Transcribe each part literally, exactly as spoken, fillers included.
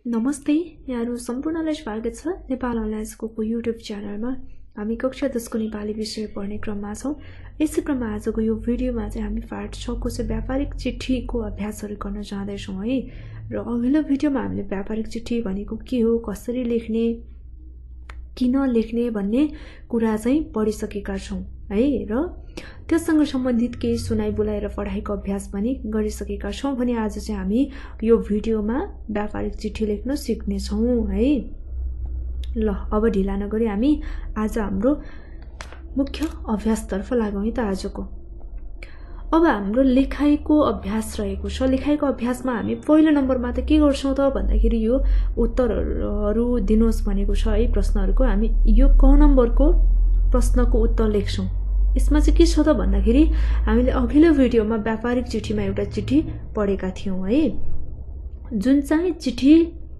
नमस्ते, यहाँहरु सम्पूर्णलाई स्वागत छ नेपाल अनलाइन स्कुलको युट्युब च्यानलमा। हामी कक्षा दस को नेपाली विषय पढ्ने क्रममा छौं। यसै क्रममा आजको यो भिडियोमा चाहिँ हामी पाठ छ को चाहिँ व्यापारिक चिठीको अभ्यासहरु गर्न जाँदै छौं है। र अघिल्लो भिडियोमा हामीले व्यापारिक चिठी भनेको के हो, कसरी लेख्ने, किन लेख्ने भन्ने कुरा चाहिँ पढिसकेका छौं है। र त्यससँग सम्बन्धित केही सुनाइ बुलाएर पढाइको अभ्यास पनि गरिसकेका छौं भने आज चाहिँ हामी यो भिडियोमा व्यापारिक चिठी लेख्न सिक्ने छौं है। ल अब ढिला नगरी हामी आज हाम्रो मुख्य अभ्यासतर्फ लागौं है त आजको। अब हाम्रो लेखाइको अभ्यास रहेको छ। लेखाइको अभ्यासमा हामी पहिलो नम्बरमा त के गर्छौं त भन्दाखेरि यो उत्तरहरु दिनुहोस् भनेको छ है प्रश्नहरुको। हामी यो क नम्बरको प्रश्नको उत्तर लेख्छौं। यसमा चाहिँ के छ त भन्दाखेरि हामीले अघिल्लो भिडियोमा व्यापारिक चिठीमा एउटा चिठी पढेका थियौं है, जुन चाहिँ चिठी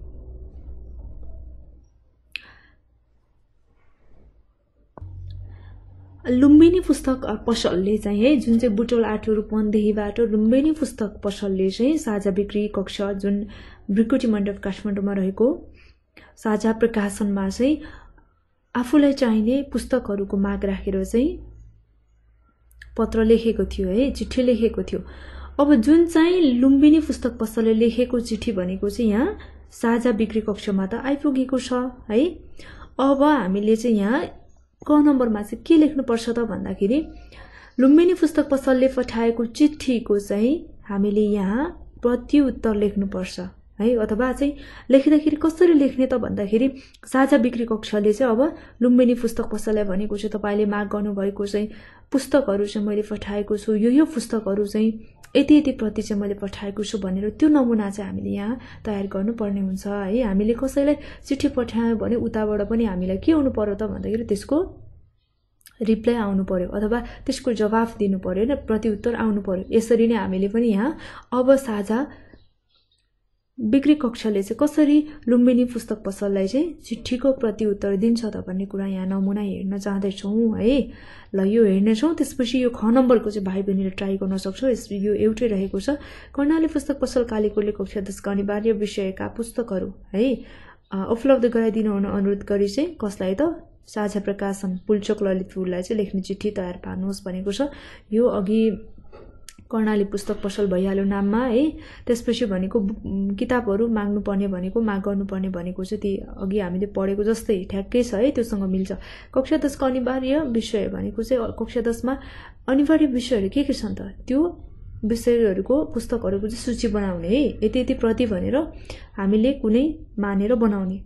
लुम्बिनी पुस्तक पसलले चाहिँ है, जुन चाहिँ बुटोल आठो रूपन्देहीबाट लुम्बिनी पुस्तक पसलले चाहिँ साझा बिक्री कक्ष जुन भृकुटी मण्डप काठमाडौँमा रहेको साझा प्रकाशनमा चाहिँ आफूलाई चाहिने पुस्तकहरुको माग राखेर चाहिँ पत्र लेखेको थियो है, चिठी लेखेको थियो। अब जुन चाहिँ लुम्बिनी पुस्तक पसलले लेखेको चिठी भनेको चाहिँ यहाँ साझा बिक्री कक्षमा त आइपुगेको छ है। अब हामीले चाहिँ यहाँ क नम्बरमा चाहिँ के लेख्नु पर्छ त भन्दाखेरि लुम्बिनी पुस्तक पसलले पठाएको चिठीको चाहिँ हामीले यहाँ प्रत्युत्तर लेख्नु पर्छ है। अथवा चाहिँ लेख्दाखेरि कसरी लेख्ने त भन्दाखेरि साझा बिक्री कक्षले चाहिँ अब लुम्बिनी पुस्तक पसललाई भनेको चाहिँ तपाईले माग गर्नु भएको चाहिँ पुस्तकहरु चाहिँ मैले पठाएको छु, यो यो पुस्तकहरु चाहिँ यति यति प्रति चाहिँ मैले पठाएको छु भनेर त्यो नमुना चाहिँ हामीले यहाँ तयार गर्नुपर्ने हुन्छ है। हामीले कसैलाई चिठी पठायौं भने उताबाट पनि हामीलाई के आउनु पर्यो त भन्दाखेरि त्यसको रिप्लाई आउनु पर्यो अथवा त्यसको जवाफ दिनु पर्यो र प्रत्युत्तर आउनु पर्यो। यसरी नै हामीले पनि यहाँ अब साझा बिक्री कक्षले चाहिँ कसरी लुम्बिनी पुस्तक पसललाई चाहिँ चिठीको प्रत्युत्तर दिन्छ त भन्ने कुरा यहाँ नमुना हेर्न जाँदै छौं है। ल यो हेर्ने छौं। त्यसपछि यो ख नम्बरको चाहिँ भाइ बहिनीले ट्राई गर्न सक्छौ। यो एउटै रहेको छ। कर्णाली पुस्तक पसल कालीकोटले कक्षा दस का अनिवार्य विषयका पुस्तकहरु है उपलब्ध गराइदिनु हुन अनुरोध गरी चाहिँ कसलाई त साझा प्रकाशन पुल्चोक ललितपुरलाई चाहिँ लेख्ने चिठी तयार पार्नुहोस् भनेको छ। यो अघि कर्णाली पुस्तक पसल भइहाल्यो नाममा है। त्यसपछि भनेको किताबहरु माग्नु पर्ने भनेको माग गर्नु पर्ने भनेको चाहिँ ती अघि हामीले पढेको जस्तै ठ्याक्कै छ है, त्योसँग मिल्छ। कक्षा दस को अनिवार्य विषय भनेको चाहिँ कक्षा दस मा अनिवार्य विषयहरु के के छन् त त्यो विषयहरुको पुस्तकहरुको चाहिँ सूची बनाउने है। यति यति प्रति भनेर हामीले कुनै मानेर बनाउने।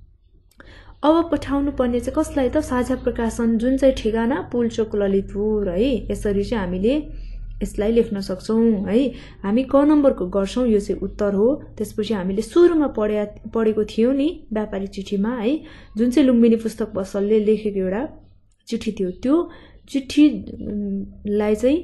अब पठाउनु पर्ने चाहिँ कसलाई त साझा प्रकाशन जुन चाहिँ ठेगाना पुल्चोक ललितपुर है। यसरी चाहिँ हामीले यसलाई लेख्न सक्छौं है। हामी क नम्बरको गर्छौं, यो चाहिँ उत्तर हो। त्यसपछि हामीले सुरुमा पढे पढेको थियौ नि व्यापारिक चिठीमा है, जुन चाहिँ लुम्बिनी पुस्तक पसलले लेखेको एउटा चिठी थियो। त्यो चिठीलाई चाहिँ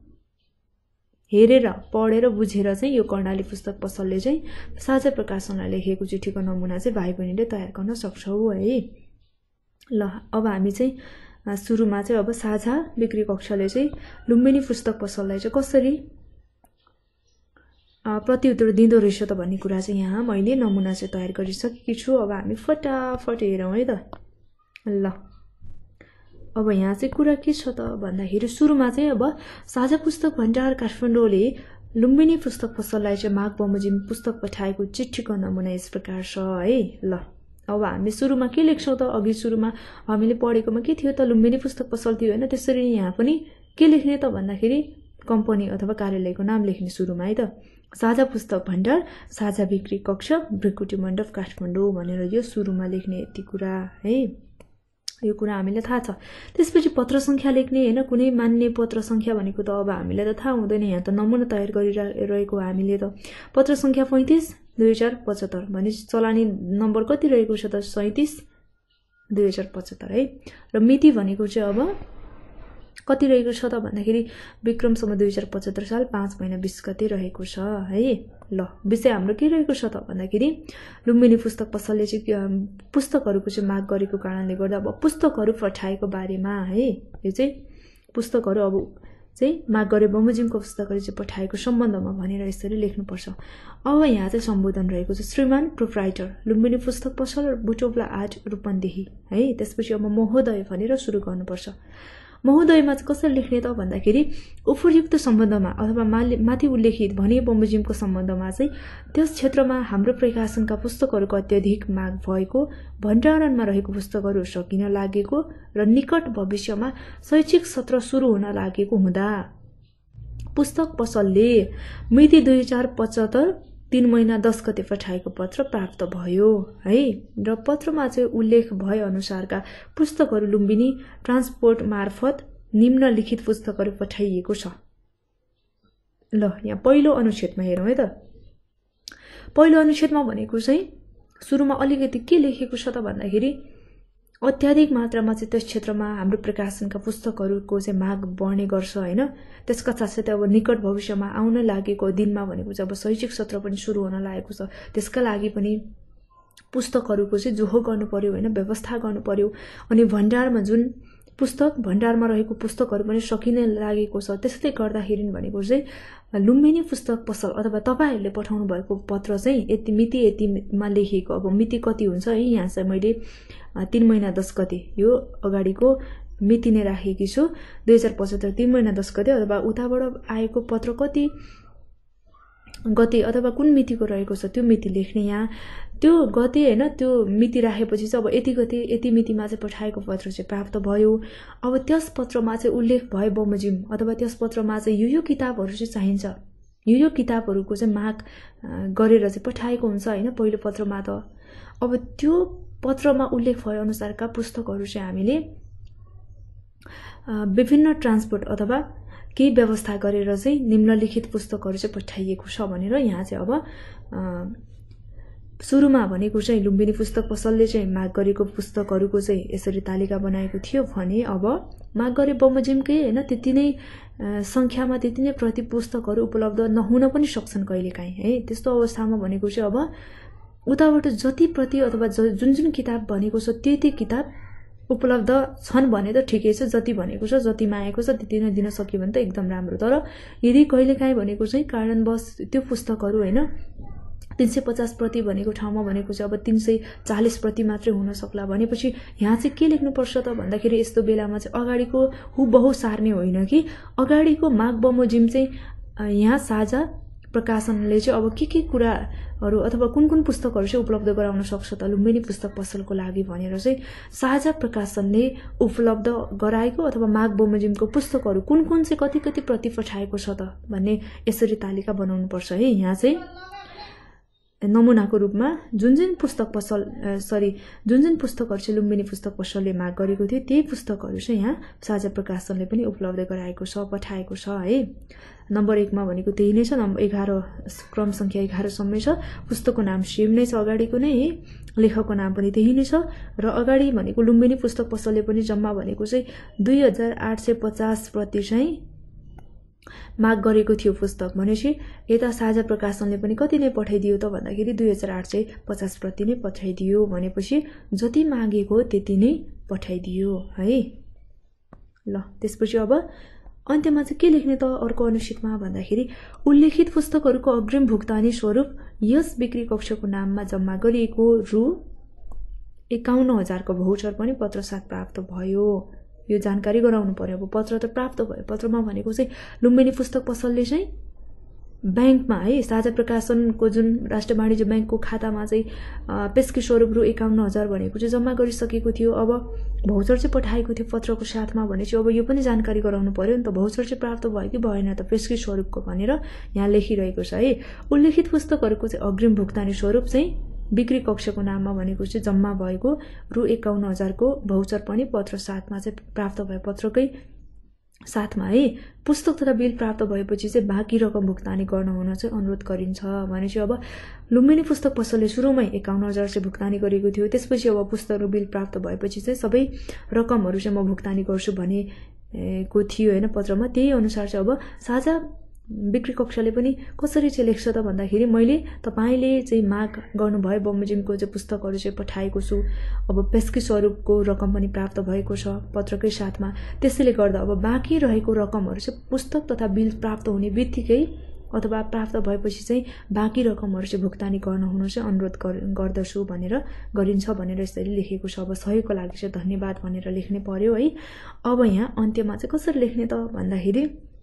हेरेर पढेर बुझेर चाहिँ यो कर्णाली पुस्तक पसलले चाहिँ साझा प्रकाशनलाई लेखेको चिठीको नमुना चाहिँ भाइ बहिनीले तयार गर्न सक्छौ है। ल अब हामी चाहिँ सुरुमा चाहिँ अब साझा बिक्री कक्षले चाहिँ लुम्बिनी पुस्तक पसललाई चाहिँ कसरी प्रत्युत्तर दिँदो रहेछ त भन्ने कुरा चाहिँ यहाँ मैले नमुना चाहिँ तयार गरिसकेकी छु। अब हामी फटाफट हेरौं है त। ल अब यहाँ चाहिँ कुरा के छ त भन्दाखेरि सुरुमा चाहिँ अब साझा पुस्तक भण्डार काठमाडौँले लुम्बिनी पुस्तक पसललाई चाहिँ माग बमोजिम पुस्तक पठाएको चिठीको नमुना यस प्रकार छ है। ल अब हामी सुरुमा के लेख्छौं त, अघि सुरुमा हामीले पढेकोमा के थियो त लुम्बिनी पुस्तक पसल थियो हैन। त्यसरी यहाँ पनि के लेख्ने त भन्दाखेरि कम्पनी अथवा कार्यालयको नाम लेख्ने सुरुमा है त। साझा पुस्तक भण्डार साझा बिक्री कक्ष भृकुटी मण्डप काठमाडौँ भनेर यो सुरुमा लेख्ने यति कुरा है। यो कुरा हामीलाई थाहा छ। त्यसपछि पत्र संख्या लेख्ने हैन, कुनै मान्य पत्र संख्या भनेको त अब हामीलाई त थाहा हुँदैन। यहाँ त नमुना तयार गरिरहेको हामीले त पत्र संख्या पैंतीस दुई हजार पचहत्तर भने चलानी नम्बर कति रहेको छ त सैंतीस दुई हजार पचहत्तर है। र मिति भनेको चाहिँ अब कति रहेको छ त भन्दाखेरि विक्रमसम्म दुई हजार पचहत्तर साल पाँच महिना बीस गते रहेको छ है। ल विषय हाम्रो के रहेको छ त भन्दाखेरि लुम्बिनी पुस्तक पसलले चाहिँ पुस्तकहरुको चाहिँ माग गरेको कारणले गर्दा अब पुस्तकहरु पठाएको बारेमा है। यो चाहिँ पुस्तकहरु अब चाहिँ माग गरे बमोजिमको पुस्तकले चाहिँ पठाएको सम्बन्धमा भनेर यसरी लेख्नुपर्छ। अब यहाँ चाहिँ सम्बोधन रहेको छ श्रीमान प्रोप्राइटर लुम्बिनी पुस्तक पसल र बुटोला आर्ट रूपन्देही है। त्यसपछि अब महोदय भनेर सुरु गर्नुपर्छ। महोदयमा चाहिँ कसरी लेख्ने त भन्दाखेरि उपयुक्त सम्बन्धमा अथवा माथि उल्लेखित भने बमोजिमको सम्बन्धमा चाहिँ त्यस क्षेत्रमा हाम्रो प्रकाशनका पुस्तकहरूको अत्यधिक माग भएको, भण्डारणमा रहेको पुस्तकहरू सकिन लागेको र निकट भविष्यमा शैक्षिक सत्र सुरु हुन लागेको हुँदा पुस्तक पसलले मिति दुई हजार पचहत्तर तीन महिना दस गते पठाएको पत्र प्राप्त भयो है। र पत्रमा चाहिँ उल्लेख भए अनुसारका पुस्तकहरू लुम्बिनी ट्रान्सपोर्ट मार्फत निम्नलिखित पुस्तकहरू पठाइएको छ। ल यहाँ पहिलो अनुच्छेदमा हेरौँ है त। पहिलो अनुच्छेदमा भनेको चाहिँ सुरुमा अलिकति के लेखेको छ त भन्दाखेरि अत्याधिक मात्रामा चाहिँ त्यस क्षेत्रमा हाम्रो प्रकाशनका पुस्तकहरूको चाहिँ माग बढ्ने गर्छ हैन। त्यसका साथसाथै अब निकट भविष्यमा आउन लागेको दिनमा भनेको चाहिँ अब शैक्षिक सत्र पनि सुरु हुन लागेको छ। त्यसका लागि पनि पुस्तकहरूको चाहिँ जोहो गर्नु पर्यो हैन, व्यवस्था गर्नु पर्यो। अनि भण्डारमा जुन पुस्तक भण्डारमा रहेको पुस्तकहरू पनि सकिन लागेको छ। त्यसैले गर्दाखेरि भनेको चाहिँ लुम्बिनी पुस्तक पसल अथवा तपाईहरुले पठाउनु भएको पत्र चाहिँ यति मिति यतिमा लेखिएको। अब मिति कति हुन्छ है, यहाँ चाहिँ मैले तीन महिना दस गते यो अगाडिको मिति नै राखेकी छु। दुई हजार पचहत्तर तीन महिना दस गते अथवा उताबाट आएको पत्र कति गते अथवा कुन मितिको रहेको छ त्यो मिति लेख्ने। यहाँ त्यो गते हैन, त्यो मिति राखेपछि चाहिँ अब यति गते यति मितिमा चाहिँ पठाएको पत्र चाहिँ प्राप्त भयो। अब त्यस पत्रमा चाहिँ उल्लेख भए बमोजिम अथवा त्यस पत्रमा चाहिँ यो यो किताबहरू चाहिँ चाहिन्छ, यो यो किताबहरूको चाहिँ माग गरेर चाहिँ पठाएको हुन्छ हैन पहिलो पत्रमा त। अब त्यो पत्रमा उल्लेख भए अनुसारका पुस्तकहरू चाहिँ हामीले विभिन्न ट्रान्सपोर्ट अथवा केही व्यवस्था गरेर चाहिँ निम्नलिखित पुस्तकहरू चाहिँ पठाइएको छ भनेर यहाँ चाहिँ अब सुरुमा भनेको चाहिँ लुम्बिनी पुस्तक पसलले चाहिँ माग गरेको पुस्तकहरूको चाहिँ यसरी तालिका बनाएको थियो भने अब माग गरे बमोजिमकै हैन त्यति नै संख्यामा त्यति नै प्रति पुस्तकहरू उपलब्ध नहुन पनि सक्छन् कहिलेकाहीँ है। त्यस्तो अवस्थामा भनेको चाहिँ अब उताबाट जति प्रति अथवा जुन जुन किताब भनेको छ त्यति किताब उपलब्ध छन् भने त ठिकै छ, जति भनेको छ जति मागेको छ त्यति नै दिन सक्यो भने त एकदम राम्रो। तर यदि कहिलेकाहीँ भनेको चाहिँ कारणवश त्यो पुस्तकहरू हैन तीन सय पचास प्रति भनेको ठाउँमा भनेको चाहिँ अब तीन सय चालीस प्रति मात्रै हुन सक्ला भनेपछि यहाँ चाहिँ के लेख्नुपर्छ त भन्दाखेरि यस्तो बेलामा चाहिँ अगाडिको हुबहु सार्ने होइन कि अगाडिको माग बमोजिम चाहिँ यहाँ साझा प्रकाशनले चाहिँ अब के के कुराहरू अथवा कुन कुन पुस्तकहरू चाहिँ उपलब्ध गराउन सक्छ त लुम्बिनी पुस्तक पसलको लागि भनेर चाहिँ साझा प्रकाशनले उपलब्ध गराएको अथवा माग बमोजिमको पुस्तकहरू कुन कुन चाहिँ कति कति प्रति पठाएको छ त भन्ने यसरी तालिका बनाउनु पर्छ है। यहाँ चाहिँ नमुनाको रूपमा जुन जुन पुस्तक पसल सरी जुन जुन पुस्तकहरू चाहिँ लुम्बिनी पुस्तक पसलले माग गरेको थियो त्यही पुस्तकहरू चाहिँ यहाँ साझा प्रकाशनले पनि उपलब्ध गराएको छ, पठाएको छ है। नम्बर एकमा भनेको त्यही नै छ, नम्बर एघार क्रम संख्या एघारसम्मै छ। पुस्तकको नाम सेम नै छ अगाडिको नै, लेखकको नाम पनि त्यही नै छ। र अगाडि भनेको लुम्बिनी पुस्तक पसलले पनि जम्मा भनेको चाहिँ दुई हजार आठ सय पचास प्रति चाहिँ माग गरेको थियो पुस्तक भनेपछि यता साझा प्रकाशनले पनि कति नै पठाइदियो त भन्दाखेरि दुई हजार आठ सय पचास प्रति नै पठाइदियो भनेपछि जति मागेको त्यति नै पठाइदियो है। ल त्यसपछि अब अन्त्यमा चाहिँ के लेख्ने त अर्को अनुच्छेदमा भन्दाखेरि उल्लेखित पुस्तकहरूको अग्रिम भुक्तानी स्वरूप यस बिक्री कक्षको नाममा जम्मा गरिएको रु एकाउन्न हजारको भौचर पनि पत्रसाथ प्राप्त भयो। यो जानकारी गराउनु पर्यो। अब पत्र त प्राप्त भयो, पत्रमा भनेको चाहिँ लुम्बिनी पुस्तक पसलले चाहिँ ब्याङ्कमा है साझा प्रकाशनको जुन राष्ट्रिय वाणिज्य ब्याङ्कको खातामा चाहिँ पेस्की स्वरूप रु एकाउन्न हजार भनेको चाहिँ जम्मा गरिसकेको थियो। अब भौचर चाहिँ पठाएको थियो पत्रको साथमा भने चाहिँ अब यो पनि जानकारी गराउनु पर्यो नि त, भौचर चाहिँ प्राप्त भयो कि भएन त पेस्की स्वरूपको भनेर यहाँ लेखिरहेको छ है। उल्लेखित पुस्तकहरूको चाहिँ अग्रिम भुक्तानी स्वरूप चाहिँ बिक्री कक्षको नाममा भनेको चाहिँ जम्मा भएको रु एकाउन्न हजारको भौचर पनि पत्र साथमा चाहिँ प्राप्त भयो, पत्रकै साथमा है। पुस्तक तथा बिल प्राप्त भएपछि चाहिँ बाँकी रकम भुक्तानी गर्न हुन चाहिँ अनुरोध गरिन्छ भने चाहिँ अब लुम्बिनी पुस्तक पसलले सुरुमै एकाउन्न हजार चाहिँ भुक्तानी गरेको थियो। त्यसपछि अब पुस्तक र बिल प्राप्त भएपछि चाहिँ सबै रकमहरू चाहिँ म भुक्तानी गर्छु भनेको थियो होइन पत्रमा। त्यही अनुसार चाहिँ अब साझा बिक्री कक्षाले पनि कसरी चाहिँ लेख्छ त भन्दाखेरि मैले तपाईले चाहिँ माग गर्नुभयो बमोजिमको चाहिँ पुस्तकहरू चाहिँ पठाएको छु, अब पेस्की स्वरूपको रकम पनि प्राप्त भएको छ पत्रकै साथमा, त्यसैले गर्दा अब बाँकी रहेको रकमहरू चाहिँ पुस्तक तथा बिल प्राप्त हुने बित्तिकै अथवा प्राप्त भएपछि चाहिँ बाँकी रकमहरू चाहिँ भुक्तानी गर्न हुन चाहिँ अनुरोध गर्दछु भनेर गरिन्छ भनेर यसरी लेखेको छ। अब सहयोगको लागि चाहिँ धन्यवाद भनेर लेख्ने पर्यो है। अब यहाँ अन्त्यमा चाहिँ कसरी लेख्ने त भन्दाखेरि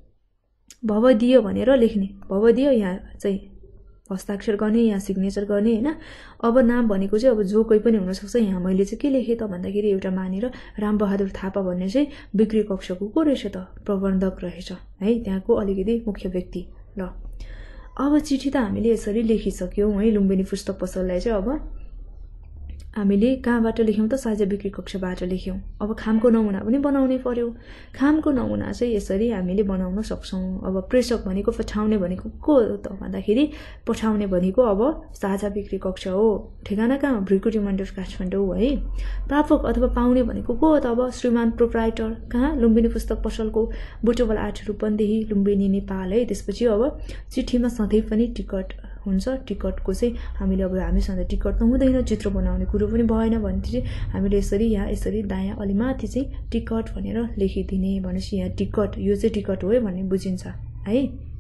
भवदीय भनेर लेख्ने, भवदीय यहाँ चाहिँ हस्ताक्षर गर्ने, यहाँ सिग्नेचर गर्ने हैन। अब नाम भनेको चाहिँ अब जो कोही पनि हुन सक्छ। यहाँ मैले चाहिँ के लेखेँ त भन्दाखेरि एउटा मानेर रामबहादुर थापा भन्ने चाहिँ बिक्री कक्षको को रहेछ त, प्रबन्धक रहेछ है, त्यहाँको अलिकति मुख्य व्यक्ति। ल अब चिठी त हामीले यसरी लेखिसक्यौं है लुम्बिनी पुस्तक पसललाई चाहिँ। अब हामीले कहाँबाट लेख्यौं त, साझा बिक्री कक्षबाट लेख्यौं। अब खामको नमुना पनि बनाउनै पर्यो। खामको नमुना चाहिँ यसरी हामीले बनाउन सक्छौं। अब प्रेषक भनेको पठाउने भनेको को हो त भन्दाखेरि पठाउने भनेको अब साझा बिक्री कक्ष हो, ठेगाना कहाँ, भ्रिकुटी मण्डल काठमाडौँ है। प्रापक अथवा पाउने भनेको को हो त, अब श्रीमान प्रोप्राइटर कहाँ, लुम्बिनी पुस्तक पसलको बुटवल आठ रूपन्देही लुम्बिनी नेपाल है। त्यसपछि अब चिठीमा सधैँ पनि टिकट हुन्छ, टिकटको चाहिँ हामीले अब हामीसँग टिकट त हुँदैन, चित्र बनाउने कुरो पनि भएन भने चाहिँ हामीले यसरी यहाँ यसरी दायाँ अलि माथि चाहिँ टिकट भनेर लेखिदिने, भनेपछि यहाँ टिकट यो चाहिँ टिकट हो है भन्ने बुझिन्छ है।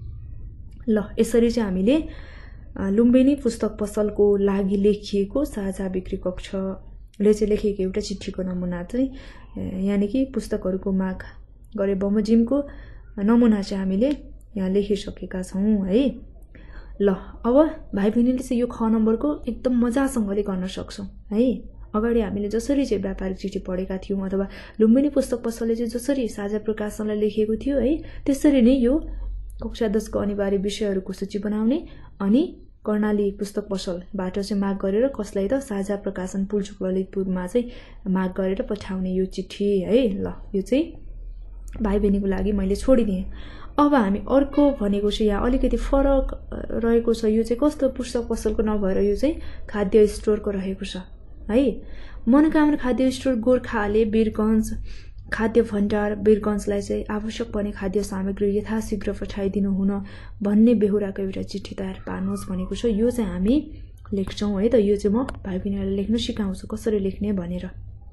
ल यसरी चाहिँ हामीले लुम्बिनी पुस्तक पसलको लागि लेखिएको साझा बिक्री कक्षले चाहिँ लेखेको एउटा चिठीको नमुना चाहिँ यानि कि पुस्तकहरूको माग गरे बमोजिमको नमुना चाहिँ हामीले यहाँ लेखिसकेका छौं है। ल अब भाइ बहिनीले चाहिँ यो ख नम्बरको एकदम मजासँगले गर्न सक्छौं है। अगाडि हामीले जसरी चाहिँ व्यापारिक चिठी पढेका थियौं अथवा लुम्बिनी पुस्तक पसलले चाहिँ जसरी साझा प्रकाशनलाई लेखेको थियो है, त्यसरी नै यो कक्षा दसको अनिवार्य विषयहरूको सूची बनाउने अनि कर्णाली पुस्तक पसलबाट चाहिँ माग गरेर कसलाई त साझा प्रकाशन पुल्चोक ललितपुरमा चाहिँ माग गरेर पठाउने यो चिठी है। ल यो चाहिँ भाइ बहिनीको लागि मैले छोडिदिएँ। अब हामी अर्को भनेको चाहिँ यहाँ अलिकति फरक रहेको छ। यो चाहिँ कस्तो पुस्तक पसलको नभएर यो चाहिँ खाद्य स्टोरको रहेको छ है। मनोकामना खाद्य स्टोर गोर्खाले वीरगञ्ज खाद्य भण्डार वीरगञ्जलाई चाहिँ आवश्यक पर्ने खाद्य सामग्री यथाशीघ्र पठाइदिनु हुन भन्ने बेहोराको एउटा चिठी तयार पार्नुहोस् भनेको छ। यो चाहिँ हामी लेख्छौं है त। यो चाहिँ म भाइ बहिनीलाई लेख्न सिकाउँछु कसरी लेख्ने भनेर।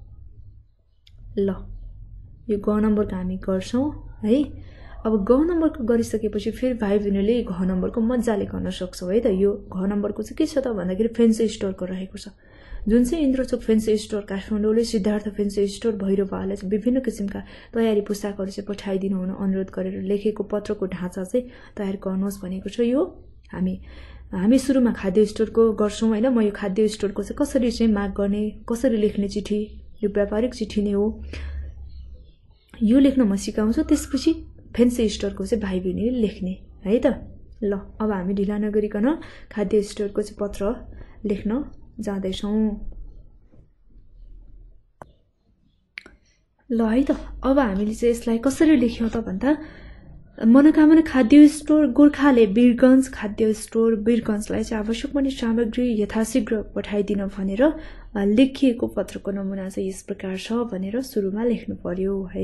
ल यो ग नम्बरको हामी गर्छौं है। अब ग नम्बरको गरिसकेपछि फेरि भाइ बहिनीले घ नम्बरको मजाले गर्न सक्छौ है त। यो घ नम्बरको चाहिँ के छ त भन्दाखेरि फेन्सी स्टोरको रहेको छ, जुन चाहिँ इन्द्रचोक फेन्सी स्टोर काठमाडौँले सिद्धार्थ फेन्सी स्टोर भैरववालाई चाहिँ विभिन्न किसिमका तयारी पोसाकहरू चाहिँ पठाइदिनु हुन अनुरोध गरेर लेखेको पत्रको ढाँचा चाहिँ तयार गर्नुहोस् भनेको छ। यो हामी हामी सुरुमा खाद्य स्टोरको गर्छौं हैन। म यो खाद्य स्टोरको चाहिँ कसरी चाहिँ माग गर्ने, कसरी लेख्ने चिठी, यो व्यापारिक चिठी नै हो, यो लेख्न म सिकाउँछु। त्यसपछि फेन्सी स्टोरको चाहिँ भाइ बहिनीले लेख्ने है त। ल अब हामी ढिला नगरिकन खाद्य स्टोरको चाहिँ पत्र लेख्न जाँदैछौँ। ल है त अब हामीले चाहिँ यसलाई कसरी लेख्यौं त भन्दा मनोकामना खाद्य स्टोर गोर्खाले वीरगञ्ज खाद्य स्टोर वीरगञ्जलाई चाहिँ आवश्यक पर्ने सामग्री यथाशीघ्र पठाइदिन भनेर लेखिएको पत्रको नमुना चाहिँ यस प्रकार छ भनेर सुरुमा लेख्नु पर्यो है।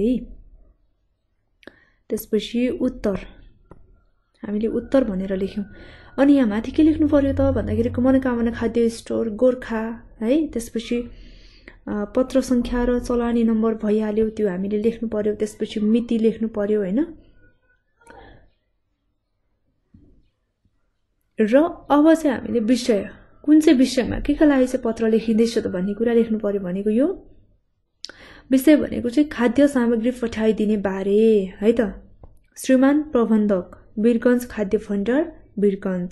त्यसपछि उत्तर हामीले उत्तर भनेर लेख्यौं। अनि यहाँ माथि के लेख्नु पर्यो त भन्दाखेरि मनोकामना खाद्य स्टोर गोर्खा है। त्यसपछि पत्र संख्या र चलानी नम्बर भइहाल्यो, त्यो हामीले लेख्नु पर्यो। त्यसपछि मिति लेख्नु पर्यो हैन। र अब चाहिँ हामीले विषय कुन चाहिँ विषयमा के का लागि चाहिँ पत्र लेखिँदैछ त भन्ने कुरा लेख्नु पर्यो। भनेको यो विषय भनेको चाहिँ खाद्य सामग्री पठाइदिने बारे है त। श्रीमान प्रबन्धक वीरगञ्ज खाद्य भण्डार वीरगञ्ज।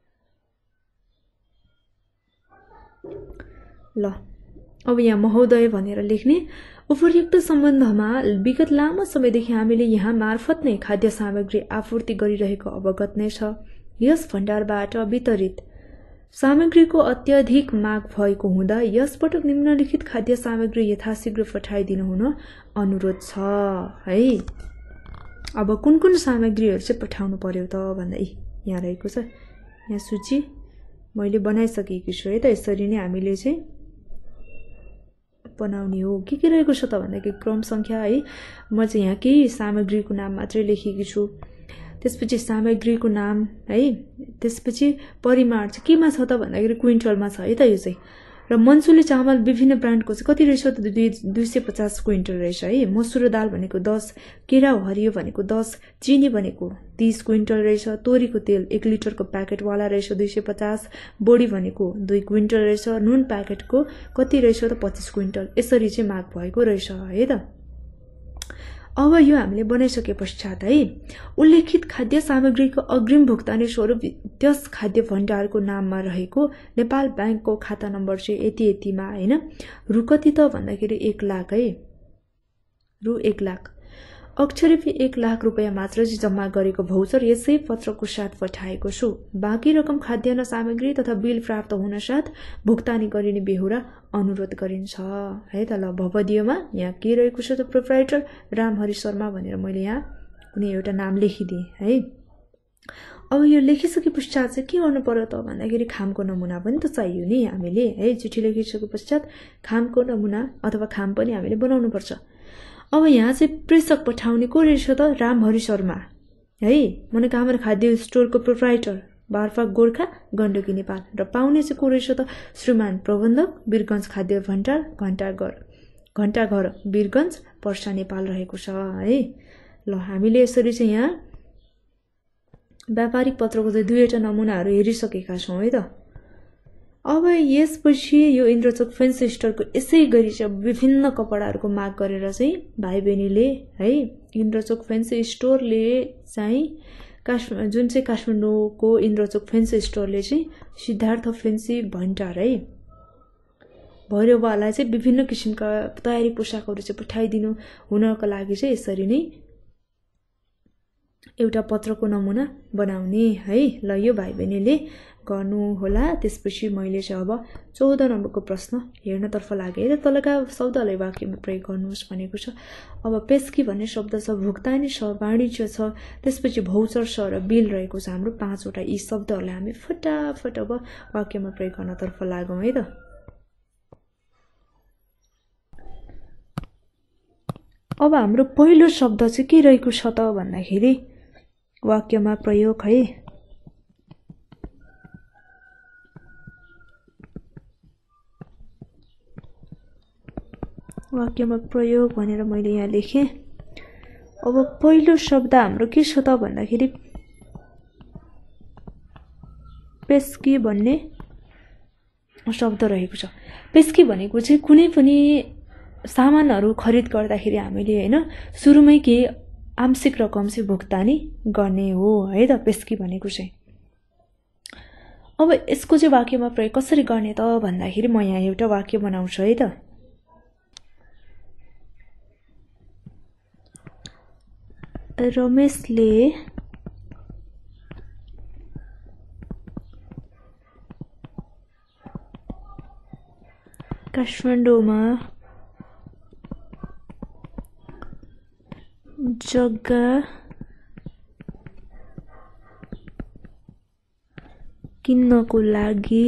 ल अब यहाँ महोदय भनेर लेख्ने। उपर्युक्त सम्बन्धमा विगत लामो समयदेखि हामीले यहाँ मार्फत नै खाद्य सामग्री आपूर्ति गरिरहेको अवगत नै छ। यस भण्डारबाट वितरित सामग्रीको अत्यधिक माग भएको हुँदा यसपटक निम्नलिखित खाद्य सामग्री यथाशीघ्र पठाइदिनु हुन अनुरोध छ है। अब कुन कुन सामग्रीहरू चाहिँ पठाउनु पर्यो त भन्दा यहाँ रहेको छ, यहाँ सूची मैले बनाइसकेकी छु है त। यसरी नै हामीले चाहिँ बनाउने हो। के के रहेको छ त भन्दाखेरि क्रम संख्या है। म चाहिँ यहाँ केही सामग्रीको नाम मात्रै लेखेकी छु। त्यसपछि सामग्रीको नाम है त्यसपछि परिमाण चाहिँ केमा छ त भन्दाखेरि क्विन्टलमा छ है त यो चाहिँ र मनसुली चामल विभिन्न ब्रान्डको चाहिँ कति रहेछ त दुई सय पचास क्विन्टल रहेछ है मसुर दाल भनेको दस केरा हरियो भनेको दस चिनी भनेको तीस क्विन्टल रहेछ तोरीको तेल एक लिटरको प्याकेटवाला रहेछ दुई सय पचास बोडी भनेको दुई क्विन्टल रहेछ नुन प्याकेटको कति रहेछ त पच्चीस क्विन्टल यसरी चाहिँ माग भएको रहेछ है त अब यो हामीले बनाइसके पश्चात है उल्लेखित खाद्य सामग्रीको अग्रिम भुक्तानी स्वरूप त्यस खाद्य भण्डारको नाममा रहेको नेपाल बैंकको खाता नम्बर चाहिँ यति यतिमा हैन रु कति त भन्दाखेरि एक लाख है रु एक लाख अक्षरफी एक लाख रुपैयाँ मात्र चाहिँ जम्मा गरेको भौचर यसै पत्रको साथ पठाएको छु बाँकी रकम खाद्यान्न सामग्री तथा बिल प्राप्त हुन साथ भुक्तानी गरिने बेहोरा अनुरोध गरिन्छ है त ल भवदीयमा यहाँ के रहेको छ त प्रोप्राइटर रामहरि शर्मा भनेर मैले यहाँ कुनै एउटा नाम लेखिदिएँ है अब यो लेखिसके पश्चात चाहिँ के गर्नु पर्यो त भन्दाखेरि खामको नमुना पनि त चाहियो नि हामीले है चिठी लेखिसके पश्चात खामको नमुना अथवा खाम पनि हामीले बनाउनु पर्छ अब यहाँ चाहिँ प्रेषक पठाउने को रहेछ त रामहरि शर्मा है मनोकामना खाद्य स्टोरको प्रोप्राइटर बारफा गोर्खा गण्डकी नेपाल र पाउने चाहिँ को रहेछ त श्रीमान प्रबन्धक वीरगञ्ज खाद्य भण्डार घण्टाघर घण्टाघर वीरगञ्ज पर्सा नेपाल रहेको छ है ल हामीले यसरी चाहिँ यहाँ व्यापारिक पत्रको चाहिँ दुईवटा नमुनाहरू हेरिसकेका छौँ है त अब यसपछि यो इन्द्रचोक फेन्सी स्टोरको यसै गरी चाहिँ विभिन्न कपडाहरूको माग गरेर चाहिँ भाइ बहिनीले है इन्द्रचोक फेन्सी स्टोरले चाहिँ काठ जुन चाहिँ काठमाडौँको इन्द्रचोक फेन्सी स्टोरले चाहिँ सिद्धार्थ फेन्सी भण्डार है भैरववालाई चाहिँ विभिन्न किसिमका तयारी पोसाकहरू चाहिँ पठाइदिनु हुनको लागि चाहिँ यसरी नै एउटा पत्रको नमुना बनाउने है ल यो भाइ बहिनीले गर्नु होला त्यसपछि मैले चाहिँ अब चौध नम्बरको प्रश्न हेर्नतर्फ लागे र तलका शब्दलाई वाक्यमा प्रयोग गर्नुहोस् भनेको छ अब पेस्की भन्ने शब्द छ भुक्तानी छ वाणिज्य छ त्यसपछि भौचर छ र बिल रहेको छ हाम्रो पाँचवटा यी शब्दहरूलाई हामी फटाफट अब वाक्यमा प्रयोग गर्नतर्फ लागौँ है त अब हाम्रो पहिलो शब्द चाहिँ के रहेको छ त भन्दाखेरि वाक्यमा प्रयोग है वाक्यमा प्रयोग भनेर मैले यहाँ लेखेँ अब पहिलो शब्द हाम्रो के छ त भन्दाखेरि पेस्की भन्ने शब्द रहेको छ पेस्की भनेको चाहिँ कुनै पनि सामानहरू खरिद गर्दाखेरि हामीले हैन सुरुमै के आंशिक रकम चाहिँ भुक्तानी गर्ने हो है त पेस्की भनेको चाहिँ अब यसको चाहिँ वाक्यमा प्रयोग कसरी गर्ने त भन्दाखेरि म यहाँ एउटा वाक्य बनाउँछु है त रमेशले काठमाडौँमा जग्गा किन्नको लागि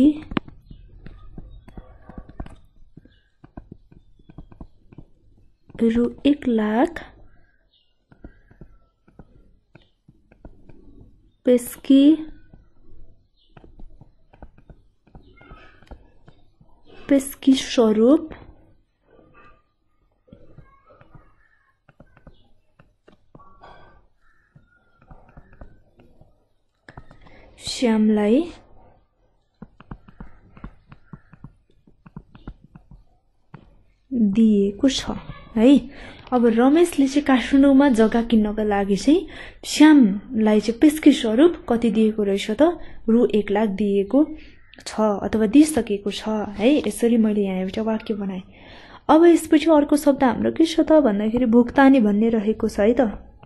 रु एक लाख पेस्की पेस्की स्वरूप श्यामलाई दिएको छ है अब रमेशले चाहिँ काठमाडौँमा जग्गा किन्नका लागि चाहिँ श्यामलाई चाहिँ पेस्की स्वरूप कति दिएको रहेछ त रु एक लाख दिएको छ अथवा दिइसकेको छ है यसरी मैले यहाँ एउटा वाक्य बनाएँ अब यसपछि अर्को शब्द हाम्रो के छ त भन्दाखेरि भुक्तानी भन्ने रहेको छ है त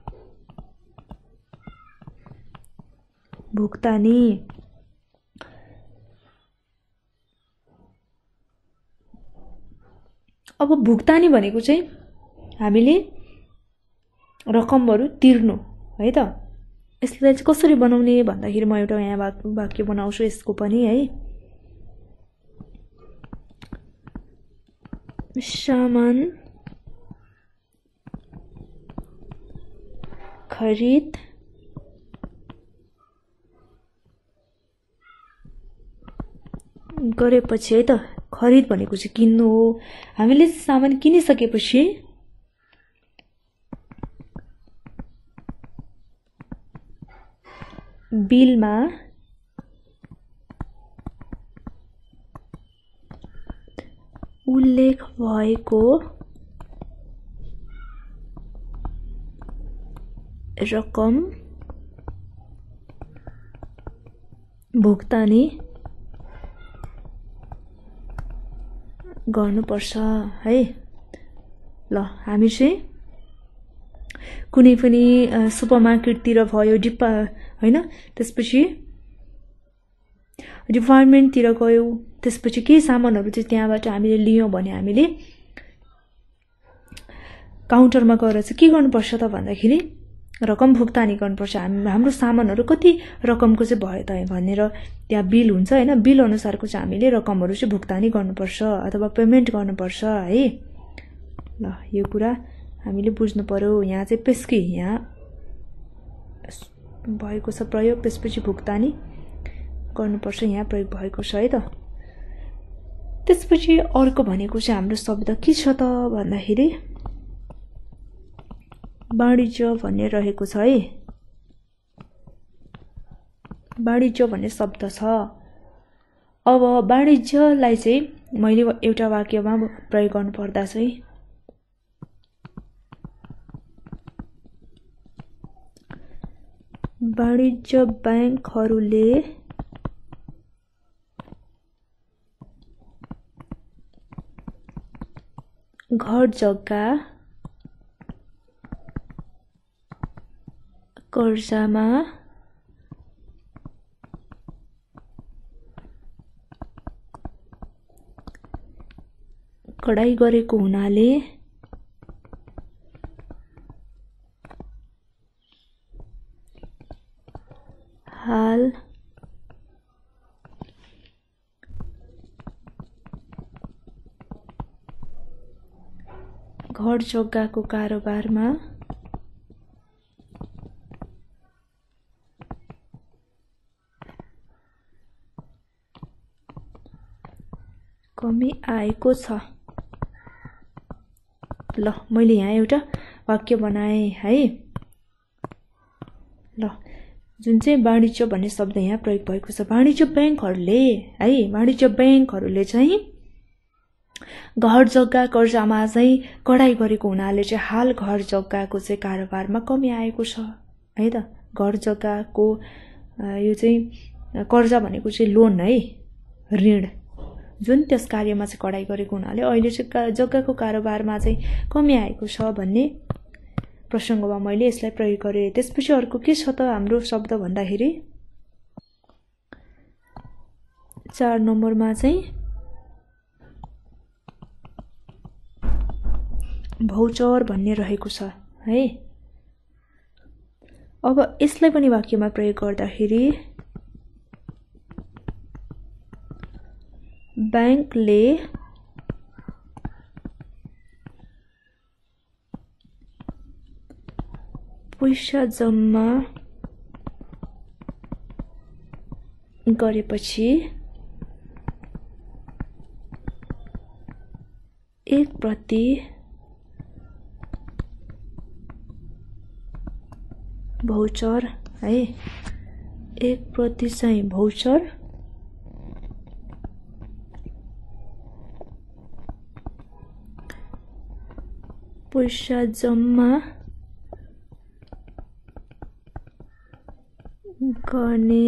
भुक्तानी अब भुक्तानी भनेको चाहिँ हामीले रकमहरू तिर्नु है त यसलाई चाहिँ कसरी बनाउने भन्दाखेरि म एउटा यहाँ वाक्य बनाउँछु यसको पनि है सामान खरिद गरेपछि है त खरिद भनेको चाहिँ किन्नु हो। हामीले सामान किनिसकेपछि बिलमा उल्लेख भएको रकम भुक्तानी गर्नुपर्छ है। ल हामी चाहिँ कुनै पनि सुपरमार्केटतिर भयो डिपा हैन, त्यसपछि डिपार्टमेन्टतिर गयो, त्यसपछि के सामानहरु चाहिँ त्यहाँबाट हामीले लियौं भने हामीले काउन्टरमा गएर चाहिँ के गर्नुपर्छ त भन्दाखेरि रकम भुक्तानी गर्नुपर्छ। हाम्रो सामानहरु कति रकमको चाहिँ भयो त भनेर त्यहाँ बिल हुन्छ हैन, बिल अनुसारको चाहिँ हामीले रकमहरु चाहिँ भुक्तानी गर्नुपर्छ अथवा पेमेन्ट गर्नुपर्छ है। ल यो कुरा हामीले बुझ्नु पर्यो। यहाँ चाहिँ पेस्की यहाँ भएको छ प्रयोग, त्यसपछि भुक्तानी गर्नुपर्छ यहाँ प्रयोग भएको छ है त। त्यसपछि अर्को भनेको चाहिँ हाम्रो शब्द के छ त भन्दाखेरि वाणिज्य भन्ने रहेको छ है। वाणिज्य भन्ने शब्द छ। अब वाणिज्यलाई चाहिँ मैले एउटा वाक्यमा प्रयोग गर्नु पर्दा चाहिँ वाणिज्य बैंकहरूले घर जग्गा कर्जामा कडाई गरेको हुनाले हाल घर जग्गाको कारोबारमा कमी आएको छ। ल मैले यहाँ एउटा वाक्य बनाए है। ल जुन चाहिँ वाणिज्य भन्ने शब्द यहाँ प्रयोग भएको छ, वाणिज्य बैंकहरूले है, वाणिज्य बैंकहरूले चाहिँ घर जग्गा कर्जामा चाहिँ कडाई गरेको हुनाले चाहिँ हाल घर जग्गाको चाहिँ कारोबारमा कमी आएको छ है त। घर जग्गाको यो चाहिँ कर्जा भनेको चाहिँ लोन है, ऋण, जुन त्यस कार्यमा चाहिँ कडाई गरेको हुनाले अहिले चाहिँ जग्गाको कारोबारमा चाहिँ कमी आएको छ भन्ने प्रसंगमा मैले यसलाई प्रयोग गरे। त्यसपछि अर्को के छ त हाम्रो शब्द भन्दाखेरि चार नम्बरमा चाहिँ भौचर भन्ने रहेको छ है। अब यसलाई पनि वाक्यमा प्रयोग गर्दाखेरि बैंकले पैसा जम्मा गरेपछि एक प्रति भौचर है, एक प्रति चाहिँ भौचर पैसा जम्मा गर्ने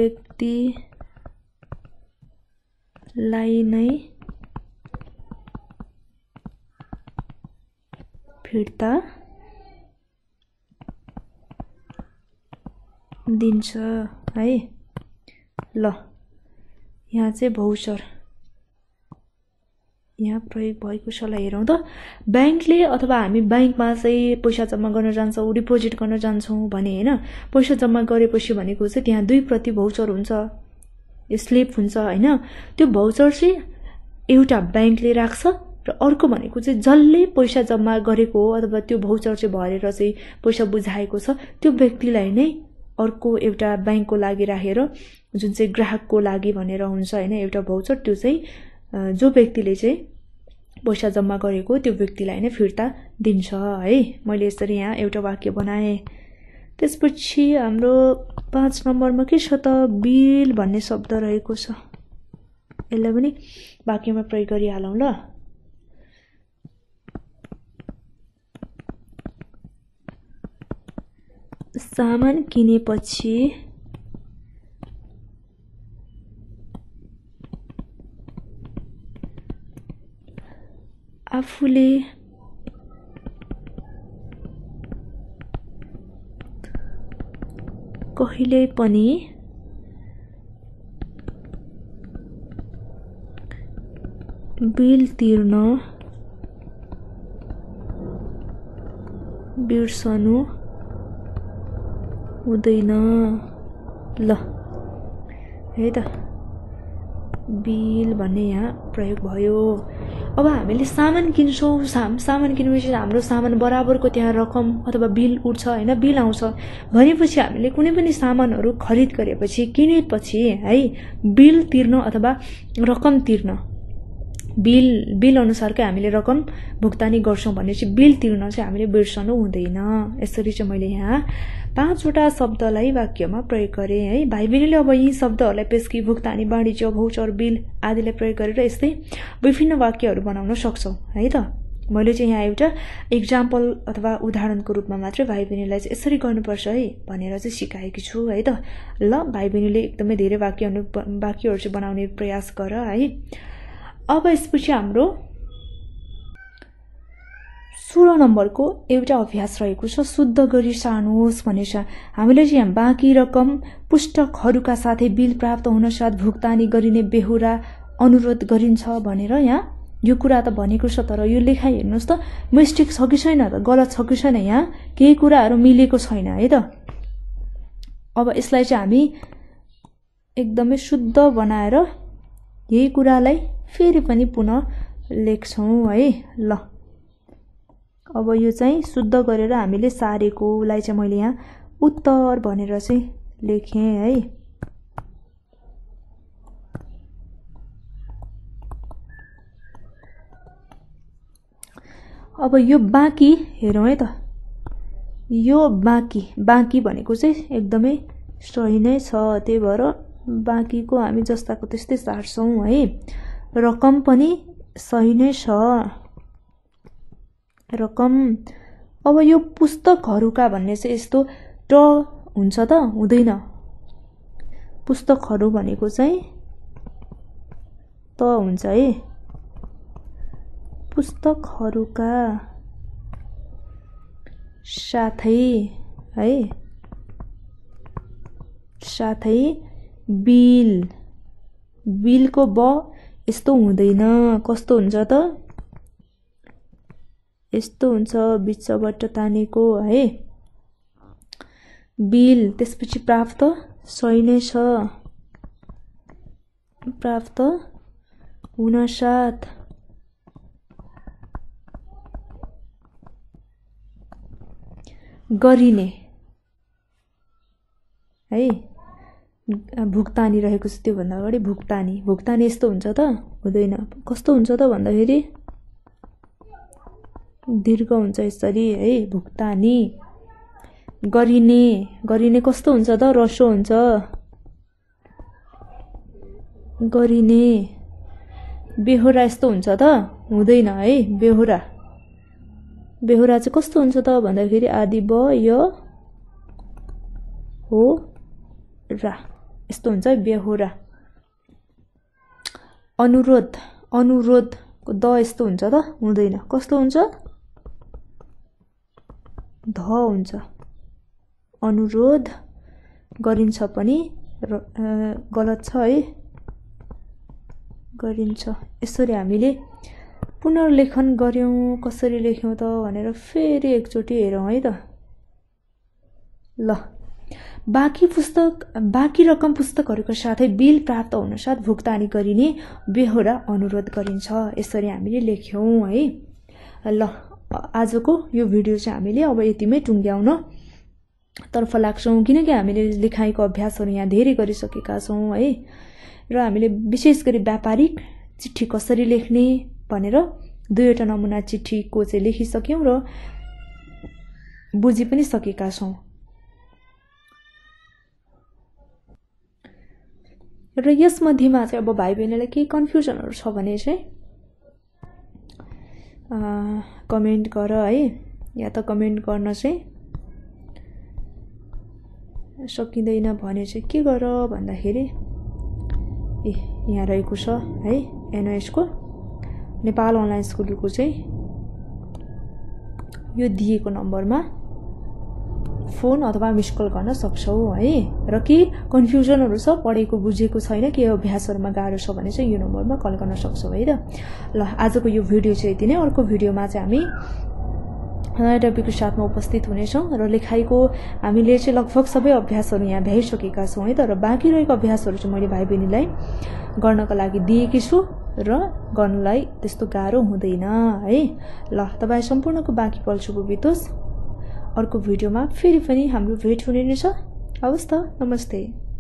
व्यक्तिलाई नै फिर्ता दिन्छ है। ल यहाँ चाहिँ भौचर यहाँ प्रयोग भएको छ। ल हेरौँ त, बैंकले अथवा हामी बैंकमा चाहिँ पैसा जम्मा गर्न जान्छौँ, डिपोजिट गर्न जान्छौँ भने हैन, पैसा जम्मा गरेपछि भनेको चाहिँ त्यहाँ दुई प्रति भौचर हुन्छ, स्लिप हुन्छ हैन। त्यो भौचर चाहिँ एउटा बैंकले राख्छ र अर्को भनेको चाहिँ जसले पैसा जम्मा गरेको हो अथवा त्यो भौचर चाहिँ भरेर चाहिँ पैसा बुझाएको छ त्यो व्यक्तिलाई नै अर्को एउटा बैंकको लागि राखेर जुन चाहिँ ग्राहकको लागि भनेर हुन्छ हैन एउटा भाउचर त्यो चाहिँ जो व्यक्तिले चाहिँ पैसा जम्मा गरेको त्यो व्यक्तिलाई नै फिर्ता दिन्छ है। मैले यसरी यहाँ एउटा वाक्य बनाए। त्यसपछि हाम्रो पाँच नम्बरमा के छ त बिल भन्ने शब्द रहेको छ। यसलाई पनि वाक्यमा प्रयोग गरिहालौं ल। सामान किनेपछि आफूले कहिले पनि बिल तिर्न बिर्सनु हुँदैन ल है त। बिल भन्ने यहाँ प्रयोग भयो। अब हामीले सामान किन्छौं, साम, सामान किनेपछि हाम्रो सामान बराबरको त्यहाँ रकम अथवा बिल उठ्छ हैन, बिल आउँछ भनेपछि हामीले कुनै पनि सामानहरु खरिद गरेपछि किनेपछि है बिल तिर्न अथवा रकम तिर्न बिल बिल अनुसारकै हामीले रकम भुक्तानी गर्छौं भनेपछि बिल तिर्न चाहिँ हामीले बिर्सनु हुँदैन। यसरी चाहिँ मैले यहाँ पाँचवटा शब्दलाई वाक्यमा प्रयोग गरे है। भाइ बहिनीले अब यी शब्दहरूलाई पेस्की, भुक्तानी, वाणिज्य, भाउचर, बिल आदिलाई प्रयोग गरेर यस्तै विभिन्न वाक्यहरू बनाउन सक्छौं है त। मैले चाहिँ यहाँ एउटा एक्जाम्पल अथवा उदाहरणको रूपमा मात्रै भाइ बहिनीलाई चाहिँ यसरी गर्नुपर्छ है भनेर चाहिँ सिकाएकी छु है त। ल भाइ बहिनीले एकदमै धेरै वाक्य वाक्यहरू चाहिँ बनाउने प्रयास गर है। अब यसपछि हाम्रो सोह्र नम्बरको एउटा अभ्यास रहेको छ शुद्ध गरी सार्नुहोस् भनेको छ। हामीले चाहिँ यहाँ बाँकी रकम पुस्तकहरूका साथै बिल प्राप्त हुन साथ भुक्तानी गरिने बेहोरा अनुरोध गरिन्छ भनेर यहाँ यो कुरा त भनेको छ, तर यो लेखाइ हेर्नुस् त मिस्टेक छ कि छैन त, गलत छ कि छैन, यहाँ केही कुराहरू मिलेको छैन है त। अब यसलाई चाहिँ हामी एकदमै शुद्ध बनाएर यही कुरालाई फेरि पनि पुनः लेख्छौं है ल। अब यो चाहिँ शुद्ध गरेर हामीले सारेकोलाई चाहिँ मैले यहाँ उत्तर भनेर चाहिँ लेखे है। अब यो बाँकी हेरौं है त। यो बाँकी बाँकी भनेको चाहिँ एकदमै सही नै छ, त्यही भएर बाँकीको हामी जस्ताको त्यस्तै सार्छौं है। रकम पनि सही नै छ, रकम। अब यो पुस्तकहरूका भन्ने चाहिँ यस्तो ट हुन्छ त हुँदैन। पुस्तकहरू भनेको चाहिँ त हुन्छ है। पुस्तकहरूका साथै है साथै बिल बिलको ब यस्तो हुँदैन। कस्तो हुन्छ त यस्तो हुन्छ बिचबाट तानेको है बिल। त्यसपछि प्राप्त सही नै छ, प्राप्त हुन साथ गरिने है भुक्तानी रहेको छ। त्यो भन्दा अगाडि भुक्तानी भुक्तानी यस्तो हुन्छ त हुँदैन। कस्तो हुन्छ त भन्दाखेरि दीर्घ हुन्छ यसरी है भुक्तानी। गरिने गरिने कस्तो हुन्छ त रसो हुन्छ। गरिने बेहोरा यस्तो हुन्छ त हुँदैन है। बेहोरा बेहोरा चाहिँ कस्तो हुन्छ त भन्दाखेरि आदि ब य हो रा यस्तो हुन्छ बेहोरा। अनुरोध अनुरोधको द यस्तो हुन्छ त हुँदैन। कस्तो हुन्छ ध हुन्छ। अनुरोध गरिन्छ पनि गलत छ है गरिन्छ। यसरी हामीले पुनर्लेखन गर्यौं। कसरी लेख्यौं त भनेर फेरि एकचोटि हेरौं है त ल। बाँकी पुस्तक बाँकी रकम पुस्तकहरूका साथै बिल प्राप्त हुन साथ भुक्तानी गरिने बेहोरा अनुरोध गरिन्छ। यसरी हामीले लेख्यौं है ल। आजको यो भिडियो चाहिँ हामीले अब यतिमै टुङ्ग्याउन तर्फ लाग्छौं किनकि हामीले लेखाइको अभ्यासहरु यहाँ धेरै गरिसकेका छौं है र हामीले विशेष गरी व्यापारिक चिठी कसरी लेख्ने भनेर दुईवटा नमुना चिठीको चाहिँ लेखिसक्यौं र बुझि पनि सकेका छौं र यस मध्येमा चाहिँ अब भाइ बहिनीलाई के कन्फ्युजनहरु छ भने चाहिँ कमेन्ट गर है या त कमेन्ट गर्न चाहिँ सकिदैन भने चाहिँ के गर भन्दाखेरि ए यहाँ रहेको छ है एन ओ एस को नेपाल अनलाइन स्कुलको चाहिँ यो दिएको नम्बरमा फोन अथवा मिस कल गर्न सक्छौ है र के कन्फ्युजनहरु छ पढेको बुझेको छैन के अभ्यासहरुमा गाह्रो छ भने चाहिँ यो नम्बरमा कल गर्न सक्छौ है त ल आजको यो भिडियो चाहिँ यति नै अर्को भिडियोमा चाहिँ हामी नयाँ टपिकको साथमा उपस्थित हुनेछौं र लेखाइको हामीले चाहिँ लगभग सबै अभ्यासहरु यहाँ भ्याइसकेका छौं है तर बाँकी रहेको अभ्यासहरु चाहिँ मैले भाइ बहिनीलाई गर्नका लागि दिएकी छु र गर्नलाई त्यस्तो गाह्रो हुँदैन है ल तपाई सम्पूर्णको बाँकी पल शुभ बितोस् अर्को भिडियोमा फेरि पनि हाम्रो भेट हुने नै छ हवस् त नमस्ते।